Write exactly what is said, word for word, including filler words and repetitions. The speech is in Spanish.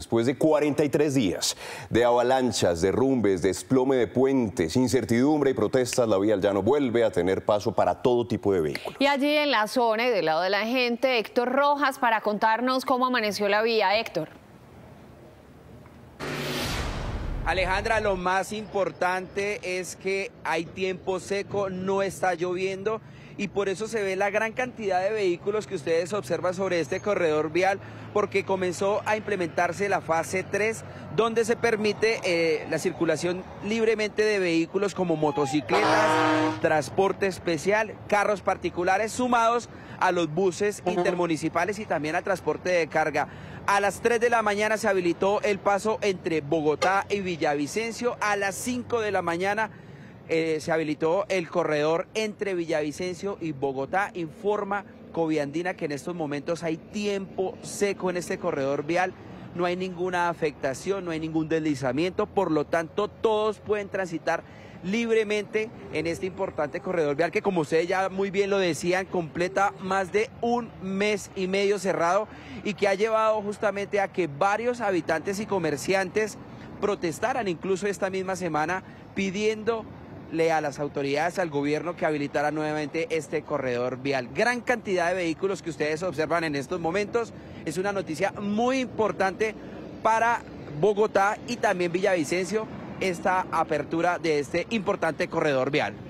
Después de cuarenta y tres días de avalanchas, derrumbes, desplome de puentes, incertidumbre y protestas, la vía al llano vuelve a tener paso para todo tipo de vehículos. Y allí en la zona y del lado de la gente, Héctor Rojas para contarnos cómo amaneció la vía. Héctor. Alejandra, lo más importante es que hay tiempo seco, no está lloviendo y por eso se ve la gran cantidad de vehículos que ustedes observan sobre este corredor vial, porque comenzó a implementarse la fase tres, donde se permite eh, la circulación libremente de vehículos como motocicletas, transporte especial, carros particulares, sumados a los buses intermunicipales y también al transporte de carga. A las tres de la mañana se habilitó el paso entre Bogotá y Villavicencio. A las cinco de la mañana eh, se habilitó el corredor entre Villavicencio y Bogotá. Informa Coviandina que en estos momentos hay tiempo seco en este corredor vial. No hay ninguna afectación, no hay ningún deslizamiento, por lo tanto todos pueden transitar libremente en este importante corredor vial que, como ustedes ya muy bien lo decían, completa más de un mes y medio cerrado y que ha llevado justamente a que varios habitantes y comerciantes protestaran incluso esta misma semana pidiéndole a las autoridades, al gobierno, que habilitara nuevamente este corredor vial. Gran cantidad de vehículos que ustedes observan en estos momentos. Es una noticia muy importante para Bogotá y también Villavicencio, esta apertura de este importante corredor vial.